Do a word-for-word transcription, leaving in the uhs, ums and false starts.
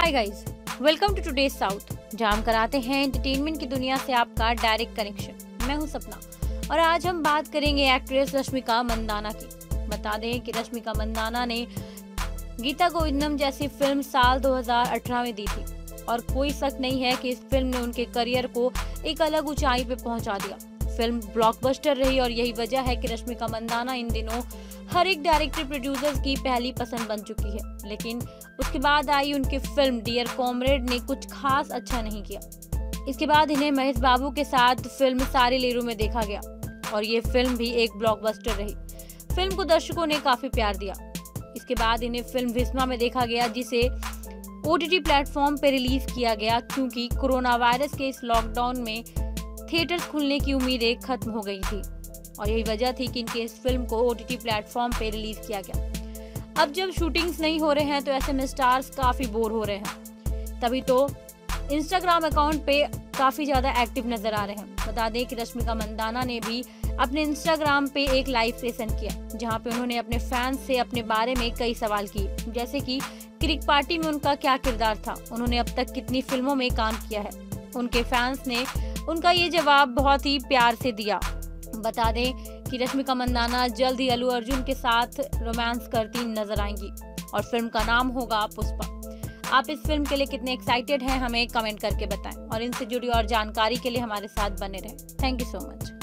Hi guys, welcome to today's south, जहां हम कराते हैं एंटरटेनमेंट की दुनिया से आपका डायरेक्ट कनेक्शन। मैं हूं सपना और आज हम बात करेंगे एक्ट्रेस रश्मिका मंदाना की। बता दें कि रश्मिका मंदाना ने गीता गोविंदम जैसी फिल्म साल दो हज़ार अठारह में दी थी और कोई शक नहीं है कि इस फिल्म ने उनके करियर को एक अलग ऊंचाई पे पहुंचा दिया। फिल्म ब्लॉकबस्टर रही और यही वजह है कि रश्मिका मंदाना इन दिनों हर एक डायरेक्टर प्रोड्यूसर्स की पहली पसंद बन चुकी है। लेकिन उसके बाद आई उनकी फिल्म डियर कॉमरेड ने कुछ खास अच्छा नहीं किया। इसके बाद इन्हें महेश बाबू के साथ फिल्म सारे लेरू में देखा गया और ये फिल्म भी एक ब्लॉकबस्टर रही। फिल्म को दर्शकों ने काफी प्यार दिया। इसके बाद इन्हें फिल्म भीष्मा में देखा गया, जिसे ओटीटी प्लेटफॉर्म पे रिलीज किया गया क्योंकि कोरोना वायरस के इस लॉकडाउन में थिएटर्स खुलने की उम्मीदें खत्म हो गई थी और यही वजह थी कि इनके इस फिल्म को ओटीटी प्लेटफॉर्म पे रिलीज किया गया। अब जब शूटिंग्स नहीं हो रहे हैं तो ऐसे में स्टार्स काफी बोर हो रहे हैं, तभी तो इंस्टाग्राम अकाउंट पे काफी ज्यादा एक्टिव नजर आ रहे हैं। बता दें कि रश्मिका मंदाना ने भी अपने इंस्टाग्राम पे एक लाइव सेशन किया, जहां पे उन्होंने अपने फैंस से अपने बारे में कई सवाल किए, जैसे कि क्रिक पार्टी में उनका क्या किरदार था, उन्होंने अब तक कितनी फिल्मों में काम किया है। उनके फैंस ने उनका ये जवाब बहुत ही प्यार से दिया। बता दें कि रश्मिका मंदाना जल्द ही अल्लू अर्जुन के साथ रोमांस करती नजर आएंगी और फिल्म का नाम होगा पुष्पा। आप इस फिल्म के लिए कितने एक्साइटेड हैं, हमें कमेंट करके बताएं और इनसे जुड़ी और जानकारी के लिए हमारे साथ बने रहें। Thank you so much.